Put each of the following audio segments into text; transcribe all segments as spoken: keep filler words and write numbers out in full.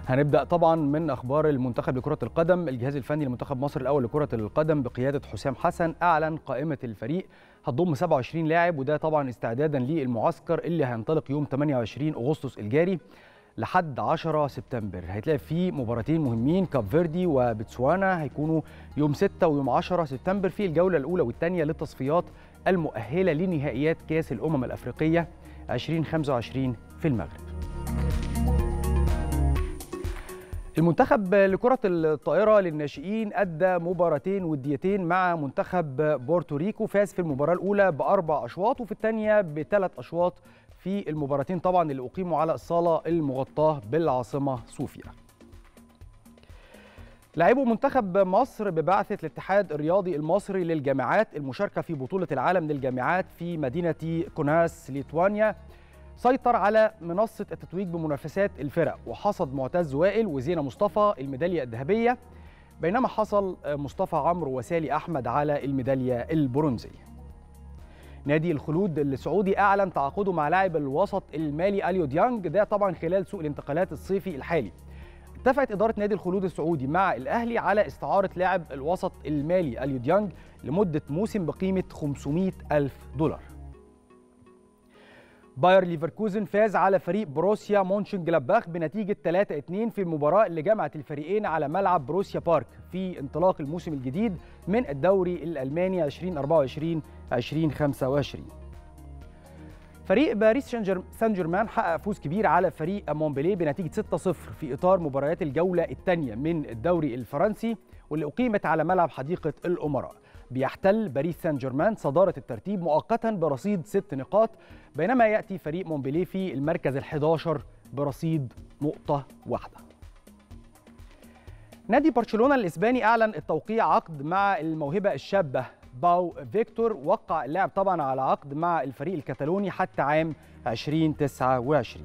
هنبدأ طبعا من أخبار المنتخب لكرة القدم. الجهاز الفني لمنتخب مصر الأول لكرة القدم بقيادة حسام حسن أعلن قائمة الفريق هتضم سبعة وعشرين لاعب، وده طبعا استعدادا للمعسكر اللي هينطلق يوم ثمانية وعشرين أغسطس الجاري لحد عشرة سبتمبر. هيتلعب فيه مباراتين مهمين، كاب فيردي وبتسوانا هيكونوا يوم ستة ويوم عشرة سبتمبر في الجولة الأولى والثانية للتصفيات المؤهلة لنهائيات كأس الأمم الأفريقية ألفين وخمسة وعشرين في المغرب. المنتخب لكرة الطائرة للناشئين أدى مباراتين وديتين مع منتخب بورتوريكو، فاز في المباراة الأولى بأربع أشواط وفي الثانية بثلاث أشواط في المباراتين طبعا اللي أقيموا على الصالة المغطاة بالعاصمة صوفيا. لاعبو منتخب مصر ببعثة الاتحاد الرياضي المصري للجامعات المشاركة في بطولة العالم للجامعات في مدينة كوناس ليتوانيا سيطر على منصة التتويج بمنافسات الفرق، وحصد معتز وائل وزينة مصطفى الميدالية الذهبية، بينما حصل مصطفى عمرو وسالي أحمد على الميدالية البرونزية. نادي الخلود السعودي أعلن تعاقده مع لاعب الوسط المالي أليو ديانج، ده طبعا خلال سوق الانتقالات الصيفي الحالي. اتفقت إدارة نادي الخلود السعودي مع الأهلي على استعارة لاعب الوسط المالي أليو ديانج لمدة موسم بقيمة خمسمائة ألف دولار. باير ليفركوزن فاز على فريق بروسيا مونشنجلادباخ بنتيجة ثلاثة اثنين في المباراة اللي جمعت الفريقين على ملعب بروسيا بارك في انطلاق الموسم الجديد من الدوري الألماني ألفين وأربعة وعشرين ألفين وخمسة وعشرين. فريق باريس سان جيرمان حقق فوز كبير على فريق مونبليه بنتيجة ستة صفر في إطار مباريات الجولة الثانية من الدوري الفرنسي واللي أقيمت على ملعب حديقة الأمراء. بيحتل باريس سان جيرمان صدارة الترتيب مؤقتا برصيد ست نقاط، بينما يأتي فريق مونبليه في المركز الحادي عشر برصيد نقطة واحدة. نادي برشلونة الإسباني أعلن التوقيع عقد مع الموهبة الشابة باو فيكتور، وقع اللاعب طبعا على عقد مع الفريق الكتالوني حتى عام ألفين وتسعة وعشرين.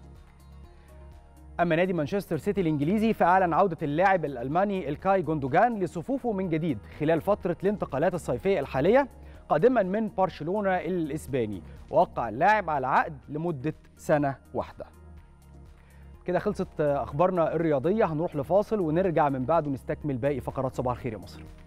أما نادي مانشستر سيتي الإنجليزي فأعلن عودة اللاعب الألماني إلكاي جوندوجان لصفوفه من جديد خلال فترة الانتقالات الصيفية الحالية قادما من برشلونة الإسباني، ووقع اللاعب على عقد لمدة سنة واحدة. كده خلصت أخبارنا الرياضية، هنروح لفاصل ونرجع من بعده نستكمل باقي فقرات صباح الخير يا مصر.